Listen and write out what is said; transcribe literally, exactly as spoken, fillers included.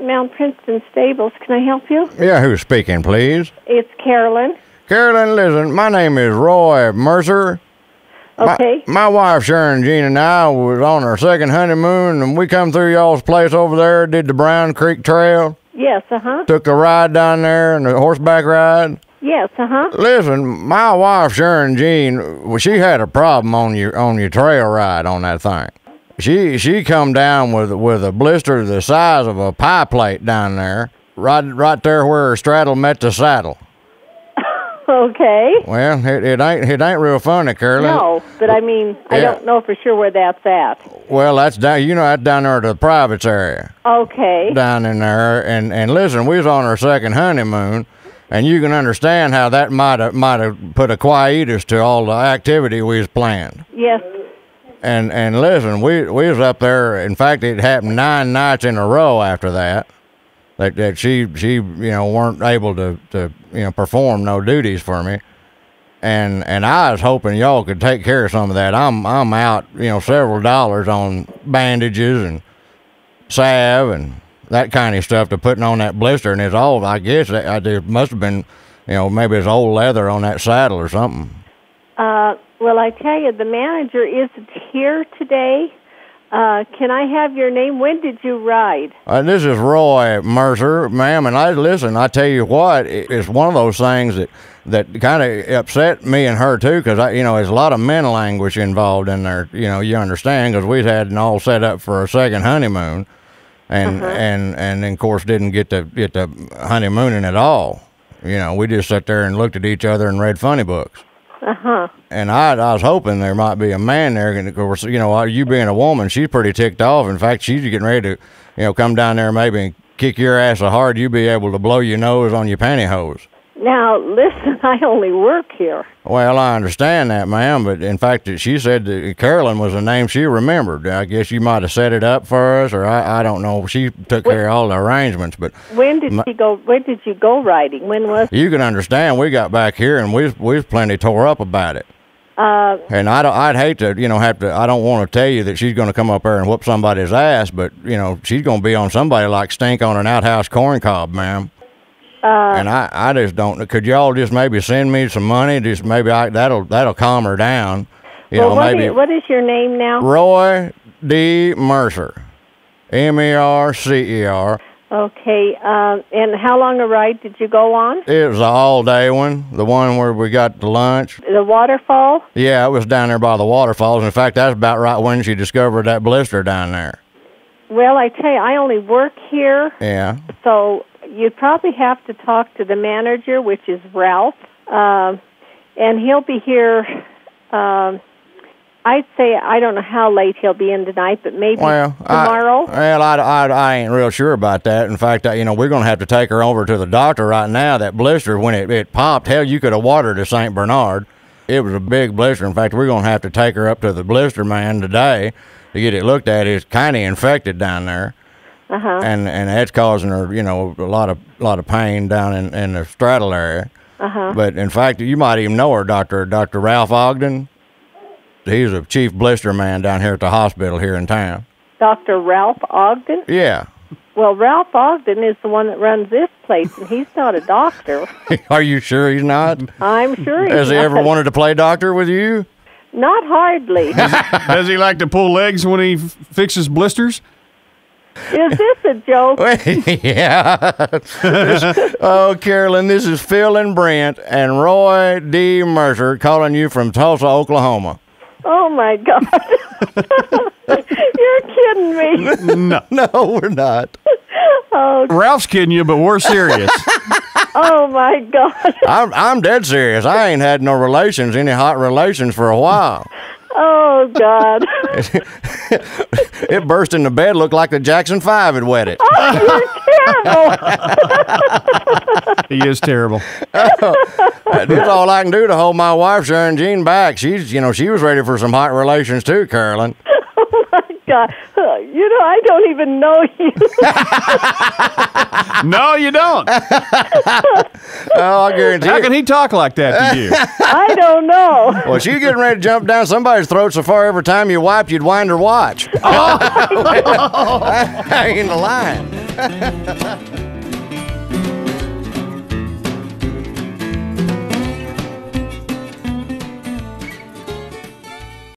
Mount Princeton Stables. Can I help you? Yeah, who's speaking, please? It's Carolyn. Carolyn, listen, my name is Roy Mercer. Okay. My, my wife, Sharon Jean, and I was on our second honeymoon, and we come through y'all's place over there, did the Brown Creek Trail. Yes, uh-huh. Took a ride down there, and a horseback ride. Yes, uh-huh. Listen, my wife, Sharon Jean, well, she had a problem on your on your trail ride on that thing. She she come down with with a blister the size of a pie plate down there, right right there where her straddle met the saddle. Okay. Well, it, it ain't it ain't real funny, Carolyn. No, but I mean, I Yeah. don't know for sure where that's at. Well, that's down. You know, that's down there to the privates area. Okay. Down in there, and and listen, we was on our second honeymoon, and you can understand how that might have might have put a quietus to all the activity we was planned. Yes. And and listen, we we was up there. In fact, it happened nine nights in a row after that. That that she she you know weren't able to to you know perform no duties for me. And and I was hoping y'all could take care of some of that. I'm I'm out, you know, several dollars on bandages and salve and that kind of stuff to putting on that blister, and it's all I guess that I it must have been, you know, maybe it's old leather on that saddle or something. Uh, well, I tell you, the manager isn't here today. Uh, can I have your name? When did you ride? Uh, this is Roy Mercer, ma'am, and I listen. I tell you what, it, it's one of those things that that kind of upset me and her too, because I, you know, there's a lot of mental anguish involved in there. You know, you understand, because we had it all set up for a second honeymoon, and Uh-huh. and and then, of course, didn't get to get to honeymooning at all. You know, we just sat there and looked at each other and read funny books. Uh-huh. And I, I was hoping there might be a man there, and of course, you know, you being a woman, she's pretty ticked off. In fact, she's getting ready to, you know, come down there maybe and kick your ass so hard you be able to blow your nose on your pantyhose. Now, listen, I only work here. Well, I understand that, ma'am, but in fact, she said that Carolyn was the name she remembered. I guess you might have set it up for us, or I, I don't know. She took care of all the arrangements, but When did she go? When did you go riding? When was? you can understand we got back here and we was, we was plenty tore up about it. Uh, And I don't, I'd hate to, you know, have to, I don't want to tell you that she's going to come up there and whoop somebody's ass, but, you know, she's going to be on somebody like stink on an outhouse corn cob, ma'am. uh, And I, I just don't, could y'all just maybe send me some money? Just maybe I, that'll, that'll calm her down. You well, know, what maybe. is, what is your name now? Roy D. Mercer. M E R C E R. Okay. Um, and how long a ride did you go on? It was the all-day one, the one where we got the lunch. The waterfall? Yeah, it was down there by the waterfalls. In fact, that's about right when she discovered that blister down there. Well, I tell you, I only work here, Yeah. so you'd probably have to talk to the manager, which is Ralph, um, and he'll be here. Um, I'd say I don't know how late he'll be in tonight, but maybe Well, tomorrow. I, well, I, I, I ain't real sure about that. In fact, I, you know, we're going to have to take her over to the doctor right now. That blister, when it, it popped, hell, you could have watered a Saint Bernard. It was a big blister. In fact, we're going to have to take her up to the blister man today to get it looked at. It's kind of infected down there. Uh-huh. And and that's causing her, you know, a lot of lot of pain down in, in the straddle area. Uh-huh. But in fact, you might even know her, Doctor Doctor Ralph Ogden. He's a chief blister man down here at the hospital here in town. Doctor Ralph Ogden? Yeah. Well, Ralph Ogden is the one that runs this place, and he's not a doctor. Are you sure he's not? I'm sure he's Has he not. ever wanted to play doctor with you? Not hardly. Does he like to pull legs when he f- fixes blisters? Is this a joke? Yeah. This- oh, Carolyn, this is Phil and Brent and Roy D. Mercer calling you from Tulsa, Oklahoma. Oh, my God. You're kidding me. No. No, we're not. Oh, Ralph's kidding you, but we're serious. oh my God. I'm I'm dead serious. I ain't had no relations, any hot relations for a while. Oh, God. It burst in the bed, looked like the Jackson Five had wet it. Oh, you're terrible. He is terrible. That's all I can do to hold my wife, Sharon Jean, back. She's, you know, she was ready for some hot relations too, Carolyn. Oh, my God. You know, I don't even know you. No, you don't. Oh, I guarantee How it. can he talk like that to you? I don't know. Well, she's getting ready to jump down somebody's throat so far every time you wiped, you'd wind her watch. Oh. I ain't lying.